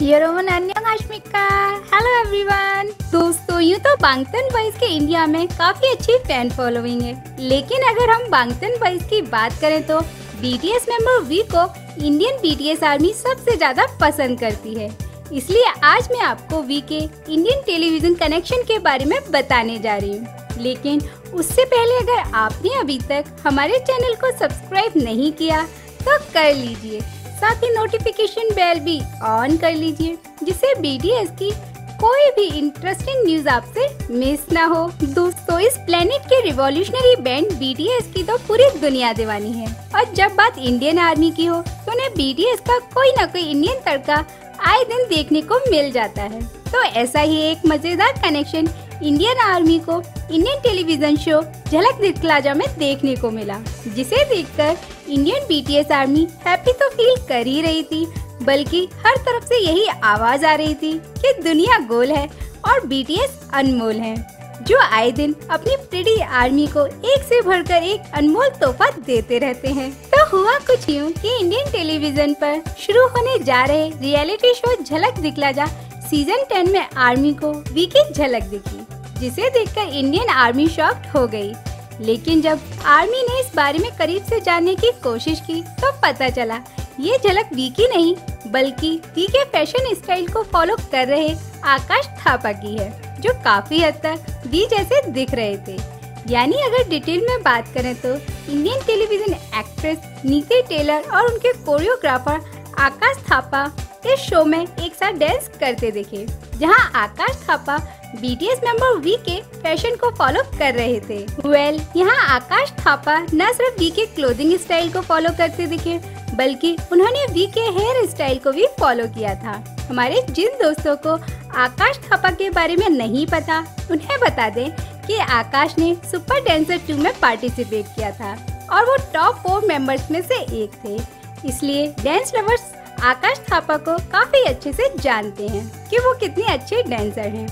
यरोवन अन्यंगाश्मिका। Hello everyone. दोस्तों यूँ तो बांगतन बॉयज के इंडिया में काफी अच्छी फैन फॉलोइंग है, लेकिन अगर हम बांगतन बॉयज की बात करें तो बीटीएस मेंबर वी को इंडियन बीटीएस आर्मी सबसे ज्यादा पसंद करती है। इसलिए आज मैं आपको वी के इंडियन टेलीविजन कनेक्शन के बारे में बताने जा रही हूँ। लेकिन उससे पहले अगर आपने अभी तक हमारे चैनल को सब्सक्राइब नहीं किया तो कर लीजिए, साथ ही नोटिफिकेशन बेल भी ऑन कर लीजिए, जिससे बीटीएस की कोई भी इंटरेस्टिंग न्यूज आपसे मिस ना हो। दोस्तों इस प्लेनेट के रिवॉल्यूशनरी बैंड बीटीएस की तो पूरी दुनिया दीवानी है, और जब बात इंडियन आर्मी की हो तो उन्हें बीटीएस का कोई न कोई इंडियन तड़का आए दिन देखने को मिल जाता है। तो ऐसा ही एक मजेदार कनेक्शन इंडियन आर्मी को Indian television show Jhalak Dikhla Jaa में देखने को मिला, जिसे देखकर इंडियन बीटीएस आर्मी हैप्पी तो फील कर ही रही थी, बल्कि हर तरफ से यही आवाज आ रही थी कि दुनिया गोल है और बीटीएस अनमोल है, जो आए दिन अपनी प्रिटी आर्मी को एक से भरकर एक अनमोल तोहफा देते रहते हैं। तो हुआ कुछ यूँ कि इंडियन टेलीविजन पर शुरू होने जा रहे रियलिटी शो झलक दिखला जा सीजन 10 में आर्मी को वी की झलक दिखी, जिसे देखकर इंडियन आर्मी शॉक्ड हो गई। लेकिन जब आर्मी ने इस बारे में करीब से जानने की कोशिश की तो पता चला ये झलक वी की नहीं, बल्कि वी के फैशन स्टाइल को फॉलो कर रहे आकाश थापा की है, जो काफी हद तक वी जैसे दिख रहे थे। यानी अगर डिटेल में बात करें तो Indian television actress Niti Taylor और उनके कोरियोग्राफर आकाश थापा इस शो में एक साथ डांस करते दिखे, जहां Akash Thapa BTS member V के फैशन को फॉलो कर रहे थे। यहाँ आकाश थापा न सिर्फ वी के क्लोथिंग स्टाइल को फॉलो करते दिखे, बल्कि उन्होंने वी के हेयर स्टाइल को भी फॉलो किया था। हमारे जिन दोस्तों को आकाश थापा के बारे में नहीं पता, उन्हें बता दें कि आकाश ने सुपर डांसर 2 में पार्टिसिपेट किया था और वो टॉप 4 मेंबर्स में से एक थे। इसलिए डांस लवर्स आकाश थापा को काफी अच्छे से जानते हैं कि वो कितने अच्छे डांसर हैं।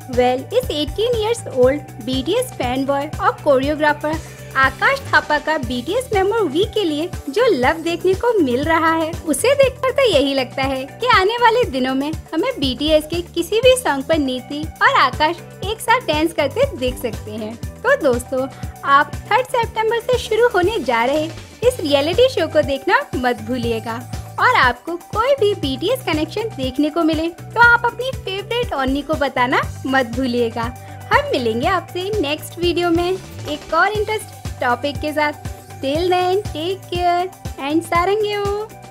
इस 18 years old BTS fan boy और कोरियोग्राफर आकाश थापा का बीटीएस मेंबर वी के लिए जो लव देखने को मिल रहा है, उसे देखकर तो यही लगता है कि आने वाले दिनों में हमें बीटीएस के किसी भी सॉन्ग पर नीति और आकाश एक साथ डांस करते देख सकते हैं। तो दोस्तों आप 3 सितंबर से शुरू होने जा रहे इस रियलिटी शो को देखना मत भूलिएगा, और आपको कोई भी बीटीएस कनेक्शन देखने को मिले तो आप अपनी फेवरेट ओन्नी को बताना मत भूलिएगा। हम मिलेंगे आपसे नेक्स्ट वीडियो में एक और इंटरेस्टिंग टॉपिक के साथ। Till then take care and सारंगेओ।